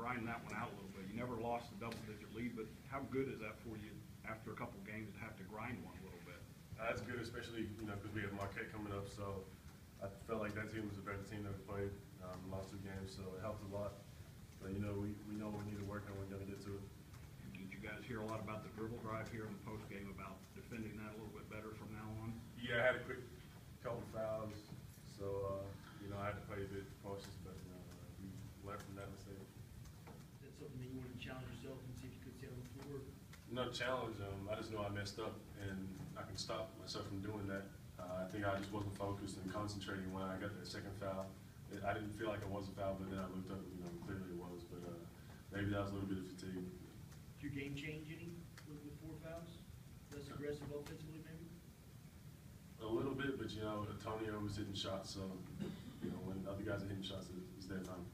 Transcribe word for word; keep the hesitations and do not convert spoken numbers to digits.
grinding that one out a little bit. You never lost a double-digit lead, but how good is that for you after a couple games to have to grind one a little bit? Uh, that's good, especially, you know, because we have Marquette coming up, so I felt like that team was a better team that we played, um, lost two games, so it helped a lot. But, you know, we, we know we need to work and we're going to get to it. Did you guys hear a lot about the dribble drive here in the postgame about defending that a little bit better from now on? Yeah, I had a quick couple fouls, so, uh, you know, I had to play a bit cautious, but you know, uh, we learned from that mistake. Is that something that you want to challenge yourself and see if you could stay on the floor? No challenge. Um, I just know I messed up, and I can stop myself from doing that. Uh, I think I just wasn't focused and concentrating when I got that second foul. It, I didn't feel like it was a foul, but then I looked up, you know, clearly it was. But uh, maybe that was a little bit of fatigue. Did your game change any with, with four fouls? Less aggressive offensively, maybe? A little bit, but you know, Antonio was hitting shots, so you know, when other guys are hitting shots, it's their time.